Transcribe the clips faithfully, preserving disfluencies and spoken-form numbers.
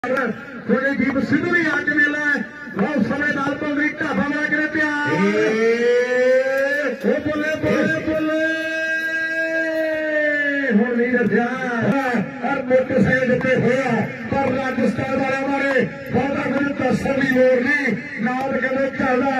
थोड़ी दीप सिद्धू भी आके मिला है बहुत समय दाल पंगड़ी ढाबा बना के प्यार बोले बोले बोले हूं नहीं दसिया और मोटरसाइकिल जिते होया पर राजस्थान वाले हमारे बहुत कुछ दसन की लोड़ नहीं नाल कहते चलदा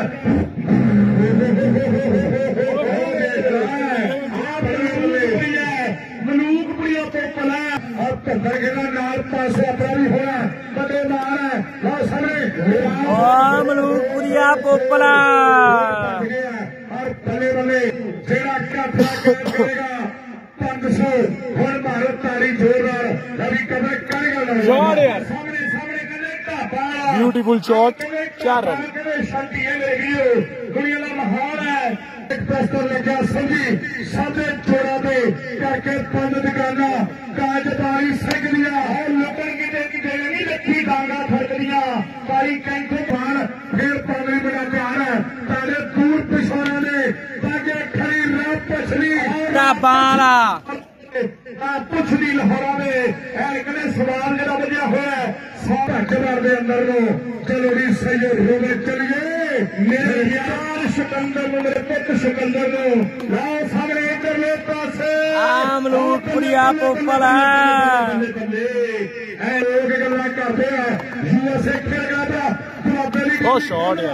मलूकपुरिया पोपल है और भंगर कहना नाल पासे अपना भी होना बड़े मार है बहुत सामने मलूकपुरिया पोपला और बल्ले बल्ले जेड़ा करेगा पांच सौ हर भारत तारी जोर रवि कमर करेगा सामने सामने ढाबा ब्यूटीफुल शॉट चार रन दुनिया का महान है प्रस्तर लगा समझी साढ़े जोड़ा पे करके बंद दुकाना काजबारी सक दिया और लोगों की किते नहीं रखी डांगा फड़क दिया पारी कैंठे बाहर फिर पानी बड़ा प्यार है तारे दूर पिछोड़ा ने ताकि खड़ी रात पछली ढाबाला पुछदी लाहौरा में कहने सवाल जरा बजा हुआ है सारा जवार के अंदर नो चलो जी सही होवे चलिए मेरे यार सिकंदर मेरे पुत्र सिकंदर नो लाओ सामने इधर लो पासे मलूकपुरिया पोपल है ऐ लोग गल्ला करते हैं यूएसए खेल गया बहुत शॉट है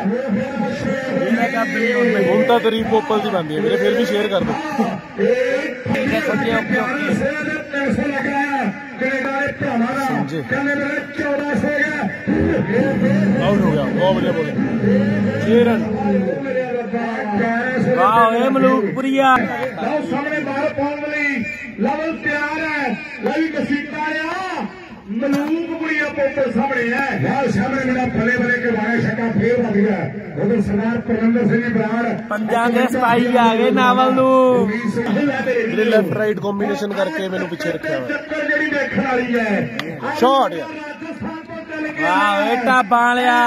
ਹੁਣ ਤਾਂ ਤੇਰੀ पोपल ਦੀ ਬਣਦੀ ਹੈ ਵੀਰੇ ਫਿਰ ਵੀ ਸ਼ੇਅਰ ਕਰ ਦੋ आउट हो गया बहुत बढ़िया बोले छह रन वाह ए मलूकपुरिया सामने बाहर पाने ਲਈ लेवल तैयार है लवी कसीटा आ मलूकपुरिया पोपल सामने है यार सामने मेरा भले भले के बारे छक्का फेर लग गया उधर सरदार परमिंदर सिंह बराड़ पंजाब ਦੇ ਸਪਾਈ आ गए नावल ਨੂੰ मेरे लेफ्ट राइट कॉम्बिनेशन करके मैंने पीछे रखा हुआ चक्कर ਜਿਹੜੀ ਦੇਖਣ ਵਾਲੀ ਹੈ शॉट यार वाह ए ढाबा वालिया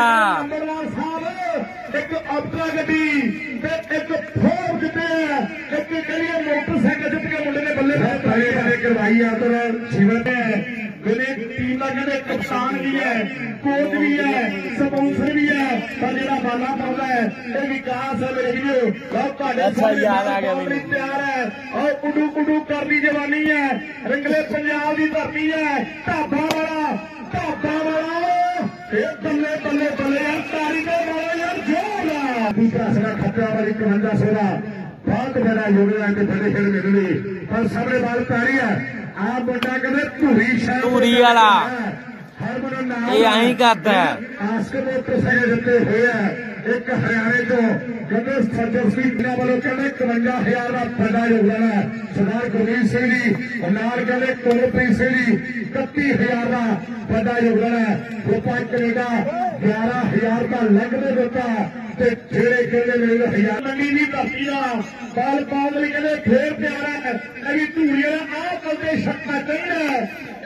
एक अपना गड्डी एक फोर जिते एक करिए मोटरसाइकिल जित के मुंडे ने बल्ले बल्ले बल्ले करवाई है उधर जीवन है मेरी टीम का कहते कप्तान भी है कोच भी है स्पॉन्सर भी है पर जो बाला पाता है ये विकास है मेरे वीडियो अच्छा याद आ गया मेरे तैयार है और कुडू कुडू करनी जवानी है रंगले पंजाब की धरती है ढाबा वाला ढाबा वाला बल्ले बल्ले बल्ले यार तारी दे वाला यार जोर दूसरा सरा खतरा वाली कवंजा सोलह बहुत बड़ा योगदान के बड़े खेल में मिली पर सामने बाल तारी है आप बता कहते धूरी धूरी वाला ये आई करता है आस्क मोटरसाइकिल जिते हुए एक हरियाणे तो कहते सज्जन सिंह वालों कहते इकवंजा हजार का बड़ा योगदान है सरदार गुरमीत सिंह जी नाल कहते कोलप्रीत सिंह जी इकती हजार का बड़ा योगदान है गोपाल कनेडा ग्यारह हजार का लगने देता जेड़े कहते मेरे हजार मंडी नहीं धरती बाल पाल कहते फिर प्यारा है अभी धूरी आ कलते छक्का चाहिए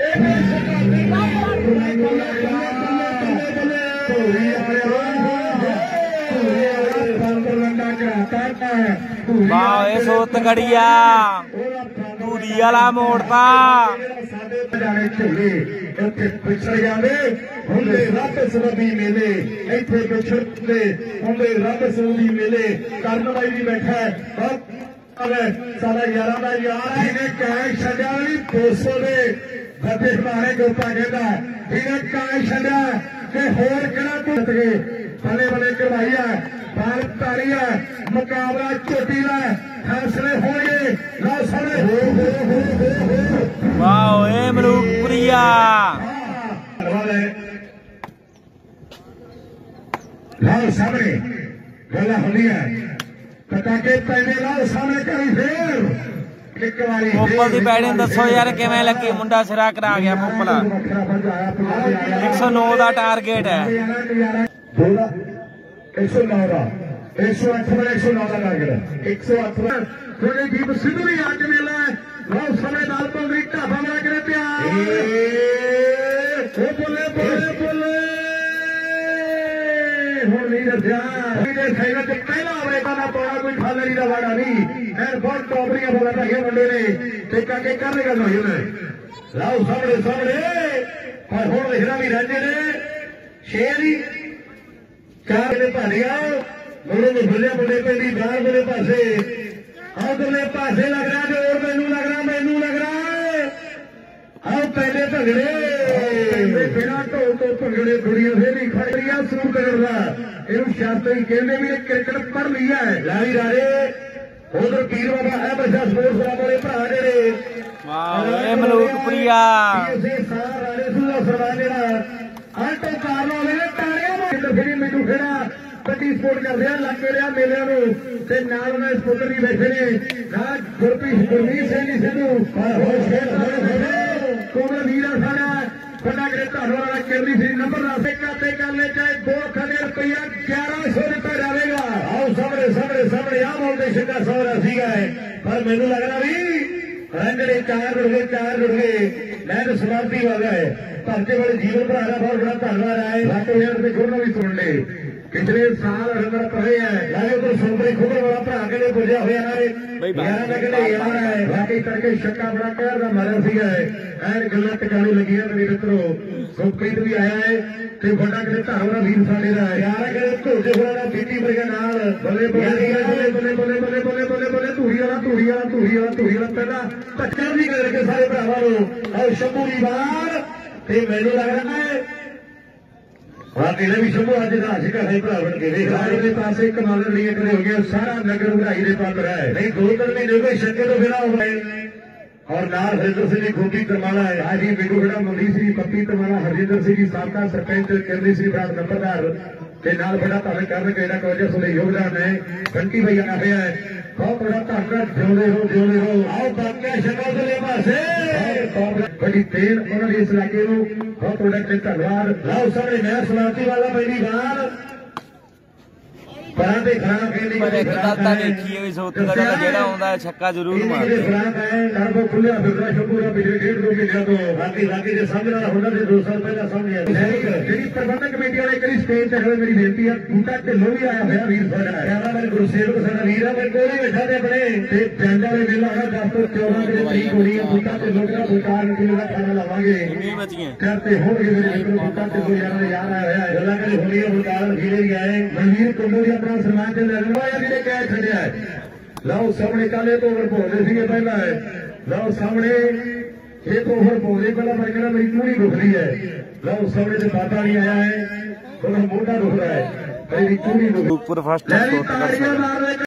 वाह ए सोत गड़िया धूरी वाला मोड़ता पिछड़ जाते होंगे रब सबबी मेले इतने पिछड़ते होंगे रब सबबी मेले करन भाई भी बैठा है सारा यार का यार है इन्हें कैश छड्या नहीं दो सौ ने बदे हमारे गोपा कहता इन्हें कैश छड्या कि होर कहना टुट गए बले बले करवाई है बाल तारी है मुकाबला चोटी का फैसले होंगे लो सामने हो हो हो हो हो वाह ए मलूकपुरिया लाओ सामने गला होनी है पटाखे पहने लाओ सामने कहीं फिर पोपल की बैटिंग दसो यार किवें लगी मुंडा सिरा करा गया पोपला एक सौ नौ का टारगेट है एक सौ नौ का एक सौ अठ में एक सौ नौ का टारगेट है एक सौ अठ में थोड़ी दीप सिद्धू भी आके मिला है बहुत समय दाल पंगड़ी ढाबा बना के प्यार बोले बोले बोले हूं नहीं दसिया पहला अमेरिका ना पाना कोई खालरी का वाड़ा नहीं है बहुत टॉपरिया बोला था ये मुंडे ने टेका के करने का नहीं लाओ सामने सामने पर हुण लिखना भी राजे ने छे दी चार ने भालिया मुड़े ने खुले मुंडे पेंदी बाहर मेरे पासे उधरले पासे लग रहा जोर मैनू लग रहा मैनू लग रहा आओ पहले भंगड़े बिना ढोल तो भंगड़े दुनिया फेरी खड़िया शुरू करना इन शास्त्री कहते भी क्रिकेट पढ़ लिया है लावी राजे उधर पीर बाबा है बच्चा स्पोर्ट्स वाले भरा जेड़े वाह मलूकपुरिया राणे सूदा सरदार जेड़ा आटो कार वाले ने ताड़ियां फिर मैनू खेड़ा बड़ी सपोर्ट करते हैं लागे लिया मेलिया ते नाल उन्हें सपुत्र भी बैठे ने ना गुरप्रीत गुरमीत सिंह जी सिद्धू कोमल वीर साड़ा बड़ा गिरे धनवाला केरली श्री नंबर दस खाते करने चाहे दो खड़े रुपया ग्यारह सौ दिता जाएगा आओ सामने सामने सामने आ बोलते छिका सौरा सीगा है पर मैनू लग रहा भी रंगड़े चार जुड़ गए चार जुड़ गए मैं तो समाप्ति वाला है धरते वाले जीवन भरा का बहुत बड़ा धन्यवाद आए लाटो यार के गुरु भी सुन ले पिछले साल रंगड़ पड़े है लागे तो सुनबरी खुबर वाला भरा के लिए पुजा हुआ है यार मैं कहते यार है बाकी करके छक्का बड़ा कहर का मारा सीगा है एन गल्लां टकाने लगी है मेरे मित्रों सुखप्रीत भी आया है ते बड़ा कहते धरवाला वीर साडे दा यार कहते ढोजे होना दा बीटी वर्गे नाल बल्ले बल्ले बल्ले बल्ले बल्ले बल्ले बल्ले बल्ले बल्ले धूड़ी वाला धूड़ी वाला धूड़ी वाला धूड़ी वाला पहला टक्कर भी करके सारे भरावां नूं और शंभू दी बार ते मैनू लग रहा है बाकी भी शंभू अज हासिल करना भरा बन के के पास कमाल लिए खड़े हो गया सारा नगर उड़ाई के पात्र है नहीं दो तीन महीने कोई शंके तो फिर हो गए और नाल हरिंदर सिंह जी खूबी तरमाला है आज ही मीडू खड़ा मंदी श्री पप्पी तरमाला हरिंदर सिंह जी साबका सरपंच केंद्रीय श्री ब्रांड नंबरदार के नाल बड़ा भावे करने के वजह से योगदान है घंटी भाई आ गया है बहुत बड़ा धन्यवाद जिउंदे रहो जिउंदे रहो आओ बाकी शक्ल चले पासे बड़ी देर उन्होंने इस इलाके को बहुत बड़ा धन्यवाद लाओ सामने नया समाप्ति वाला पहली बार पर एक दाता देखिए भी सोचता था जेड़ा आंदा है छक्का जरूर मारदे करबो खुलिया फिरदा शंभूरा पिछले डेढ़ दो महीने तो बाकी बाकी जे समझ रहा होना ते दो साल पहला समझ आया जेडी प्रबंधक कमेटी वाले करी स्टेज ते है मेरी बेनती है बूटा ढिल्लों भी आया होया वीर साडा यारा मेरे गुरसेवक साडा वीर है मेरे कोल ही बैठा ते अपने ते जंड वाले मेला है दस तो चौदह के तरीक हो रही है बूटा ढिल्लों का भूटान किलो का खाना लावांगे नहीं बचिए करते होंगे मेरे मित्रों बूटा ढिल्लों यार यार आया होया गल्ला करे होनी है भूटान खीले गए मनवीर कुंडू अपना सम्मान से लड़वाया भी कह छड़िया है लाओ सामने काले तो ओवर भोले सी पहला है लाओ सामने एक ओवर भोले पहला पर कहना मेरी पूरी दुख रही है लाओ सामने से बाता नहीं आया है तो मोटा दुख रहा है मेरी पूरी दुख ऊपर फर्स्ट